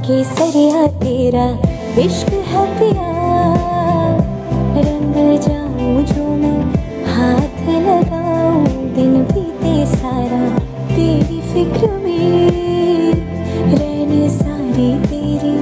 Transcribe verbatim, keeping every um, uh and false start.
केसरिया तेरा इश्क है पिया, रंग जाऊं जो मैं हाथ लगाऊं, दिन बीते सारा तेरी फिक्र में, रहने सारी तेरी